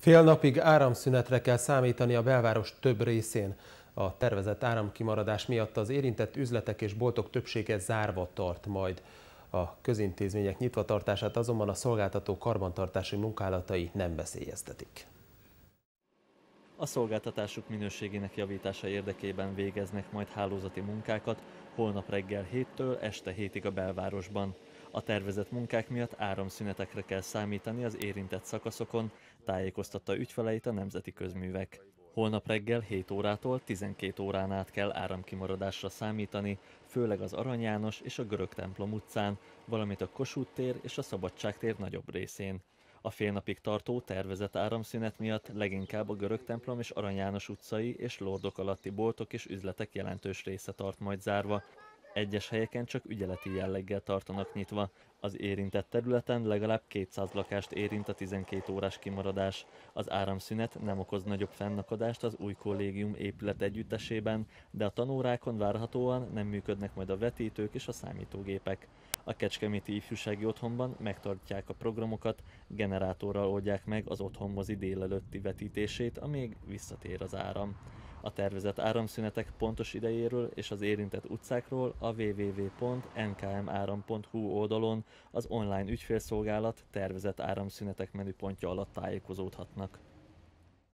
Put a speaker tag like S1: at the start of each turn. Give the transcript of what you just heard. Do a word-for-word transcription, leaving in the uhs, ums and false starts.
S1: Fél napig áramszünetre kell számítani a belváros több részén. A tervezett áramkimaradás miatt az érintett üzletek és boltok többsége zárva tart majd. A közintézmények nyitvatartását azonban a szolgáltató karbantartási munkálatai nem veszélyeztetik.
S2: A szolgáltatásuk minőségének javítása érdekében végeznek majd hálózati munkákat holnap reggel héttől este hétig a belvárosban. A tervezett munkák miatt áramszünetekre kell számítani az érintett szakaszokon, tájékoztatta ügyfeleit a Nemzeti Közművek. Holnap reggel hét órától tizenkét órán át kell áramkimaradásra számítani, főleg az Arany János és a Görög-templom utcán, valamint a Kossuth tér és a Szabadságtér nagyobb részén. A fél napig tartó tervezett áramszünet miatt leginkább a Görög-templom és Arany János utcai és Lordok alatti boltok és üzletek jelentős része tart majd zárva. Egyes helyeken csak ügyeleti jelleggel tartanak nyitva. Az érintett területen legalább kétszáz lakást érint a tizenkét órás kimaradás. Az áramszünet nem okoz nagyobb fennakadást az új kollégium épület együttesében, de a tanórákon várhatóan nem működnek majd a vetítők és a számítógépek. A Kecskeméti Ifjúsági Otthonban megtartják a programokat, generátorral oldják meg az otthonmozi délelőtti vetítését, amíg visszatér az áram. A tervezett áramszünetek pontos idejéről és az érintett utcákról a double-u double-u double-u pont en ká em áram pont hu oldalon az online ügyfélszolgálat tervezett áramszünetek menüpontja alatt tájékozódhatnak.